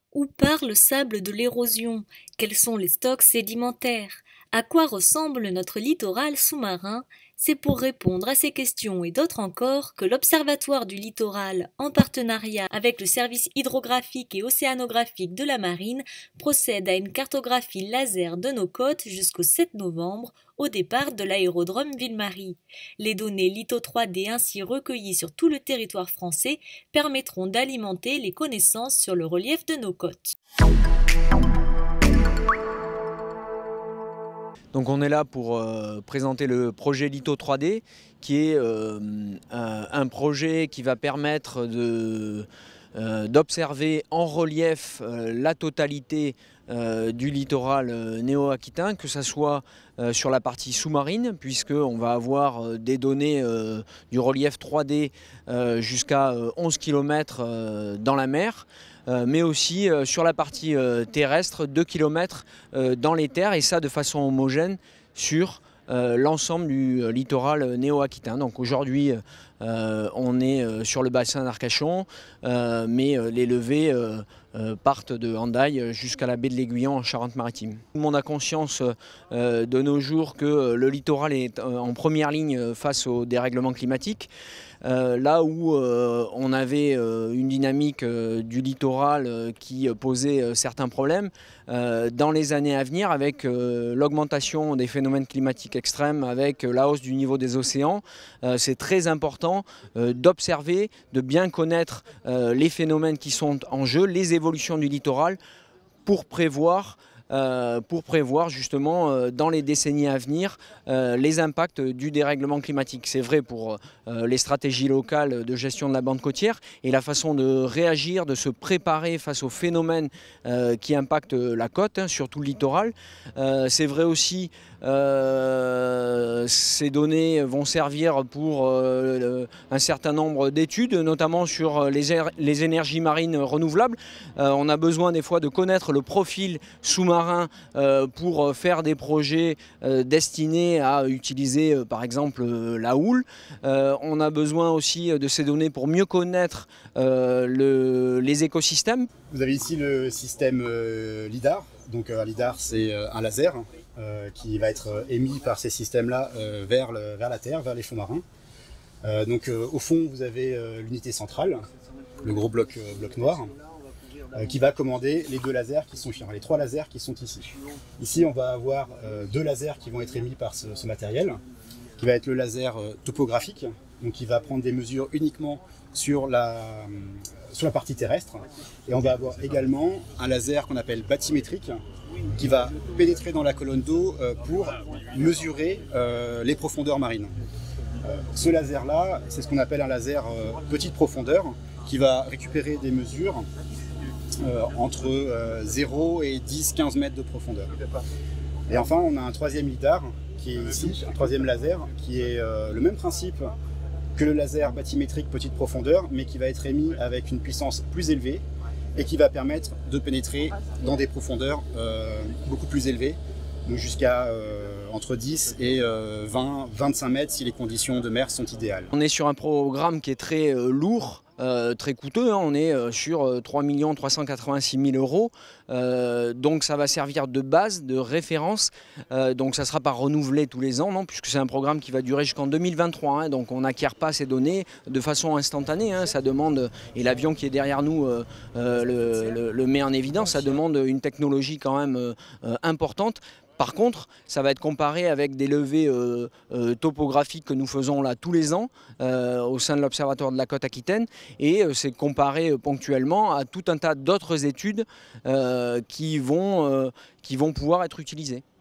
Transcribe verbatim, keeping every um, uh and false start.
Où part le sable de l'érosion? Quels sont les stocks sédimentaires? À quoi ressemble notre littoral sous-marin? C'est pour répondre à ces questions et d'autres encore que l'Observatoire du littoral, en partenariat avec le service hydrographique et océanographique de la Marine, procède à une cartographie laser de nos côtes jusqu'au sept novembre, au départ de l'aérodrome Ville-Marie. Les données Litho trois D ainsi recueillies sur tout le territoire français permettront d'alimenter les connaissances sur le relief de nos côtes. Donc on est là pour euh, présenter le projet Litho trois D, qui est euh, un, un projet qui va permettre de, euh, d'observer en relief euh, la totalité euh, du littoral euh, néo-aquitain, que ce soit euh, sur la partie sous-marine, puisqu'on va avoir euh, des données euh, du relief trois D euh, jusqu'à euh, onze kilomètres euh, dans la mer, Euh, mais aussi euh, sur la partie euh, terrestre, deux kilomètres euh, dans les terres, et ça de façon homogène sur euh, l'ensemble du euh, littoral néo-aquitain. Donc aujourd'hui, euh, on est euh, sur le bassin d'Arcachon, euh, mais euh, les levées euh, euh, partent de Hendaye jusqu'à la baie de l'Aiguillon en Charente-Maritime. Tout le monde a conscience euh, de nos jours que le littoral est en première ligne face au dérèglement climatique. Euh, là où euh, on avait euh, une dynamique euh, du littoral euh, qui posait euh, certains problèmes, euh, dans les années à venir, avec euh, l'augmentation des phénomènes climatiques extrêmes, avec euh, la hausse du niveau des océans, euh, c'est très important euh, d'observer, de bien connaître euh, les phénomènes qui sont en jeu, les évolutions du littoral, pour prévoir Euh, pour prévoir justement euh, dans les décennies à venir euh, les impacts du dérèglement climatique. C'est vrai pour euh, les stratégies locales de gestion de la bande côtière et la façon de réagir, de se préparer face aux phénomènes euh, qui impactent la côte, hein, surtout le littoral. Euh, c'est vrai aussi, euh, ces données vont servir pour euh, un certain nombre d'études, notamment sur les, les énergies marines renouvelables. Euh, on a besoin des fois de connaître le profil sous-marin pour faire des projets destinés à utiliser par exemple la houle. On a besoin aussi de ces données pour mieux connaître le, les écosystèmes. Vous avez ici le système LIDAR. Donc un LIDAR, c'est un laser qui va être émis par ces systèmes-là vers, le, vers la Terre, vers les fonds marins. Donc au fond, vous avez l'unité centrale, le gros bloc, bloc noir, qui va commander les deux lasers qui sont les trois lasers qui sont ici. Ici, on va avoir euh, deux lasers qui vont être émis par ce, ce matériel, qui va être le laser euh, topographique, donc qui va prendre des mesures uniquement sur la, euh, sur la partie terrestre. Et on va avoir également un laser qu'on appelle bathymétrique, qui va pénétrer dans la colonne d'eau euh, pour mesurer euh, les profondeurs marines. Euh, ce laser-là, c'est ce qu'on appelle un laser euh, petite profondeur, qui va récupérer des mesures Euh, entre euh, zéro et dix à quinze mètres de profondeur. Et enfin, on a un troisième LIDAR qui est ici, un troisième laser, qui est euh, le même principe que le laser bathymétrique petite profondeur, mais qui va être émis avec une puissance plus élevée et qui va permettre de pénétrer dans des profondeurs euh, beaucoup plus élevées, donc jusqu'à euh, entre dix et euh, vingt à vingt-cinq mètres si les conditions de mer sont idéales. On est sur un programme qui est très euh, lourd, Euh, très coûteux, hein. On est euh, sur euh, trois millions trois cent quatre-vingt-six mille euros, euh, donc ça va servir de base, de référence, euh, donc ça ne sera pas renouvelé tous les ans, non, puisque c'est un programme qui va durer jusqu'en deux mille vingt-trois, hein, donc on n'acquiert pas ces données de façon instantanée, hein, ça demande, et l'avion qui est derrière nous euh, euh, le, le, le met en évidence, ça demande une technologie quand même euh, euh, importante. Par contre, ça va être comparé avec des levées euh, euh, topographiques que nous faisons là tous les ans euh, au sein de l'Observatoire de la côte aquitaine, et euh, c'est comparé euh, ponctuellement à tout un tas d'autres études euh, qui vont, euh, qui vont pouvoir être utilisées.